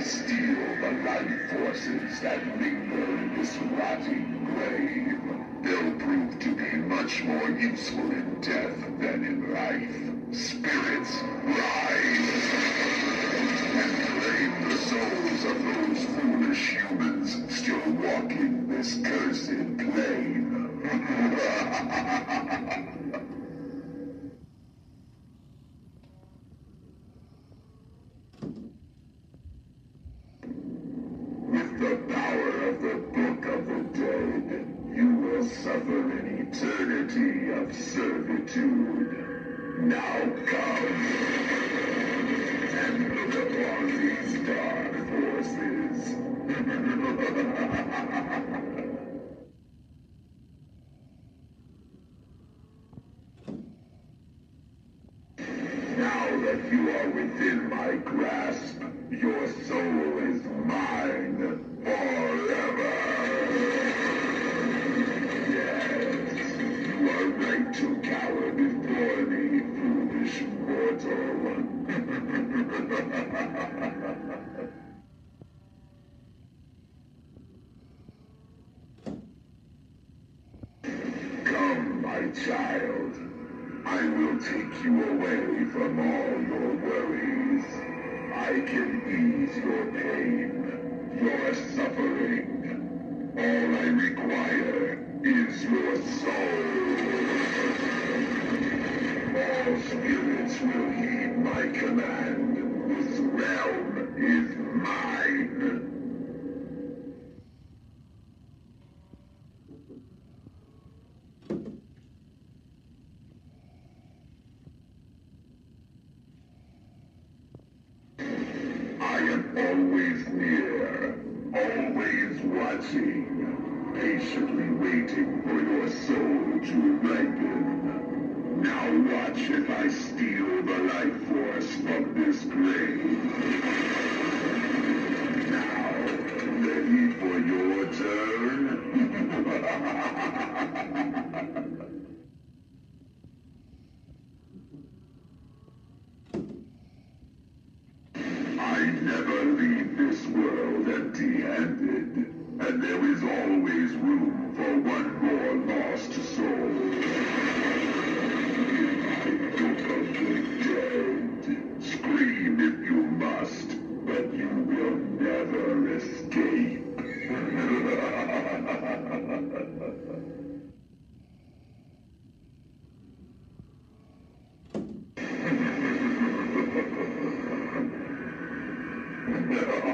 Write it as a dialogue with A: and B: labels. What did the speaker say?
A: steal the life forces that linger in this rotting grave, they'll prove to be much more useful in death than in life. Spirits, rise! And claim the souls of those foolish humans still walking this cursed plane. With the power of the Book of the Dead, you will suffer an eternity of servitude. Now come and look upon these dark forces. Now that you are within my grasp, your soul is mine forever. Yes, you are right to cower before me, foolish mortal. Come, my child. I will take you away from all your worries. I can ease your pain, your suffering. All I require is your soul. All spirits will heed my command. This realm is mine. I am always near, always watching, patiently waiting for your soul to ripen. Now watch if I steal the life force from this grave. Now, ready for your turn? I never leave this world empty-handed, and there is always room for one more lost soul. In my Book of the Dead, scream if you must, but you will never escape. No.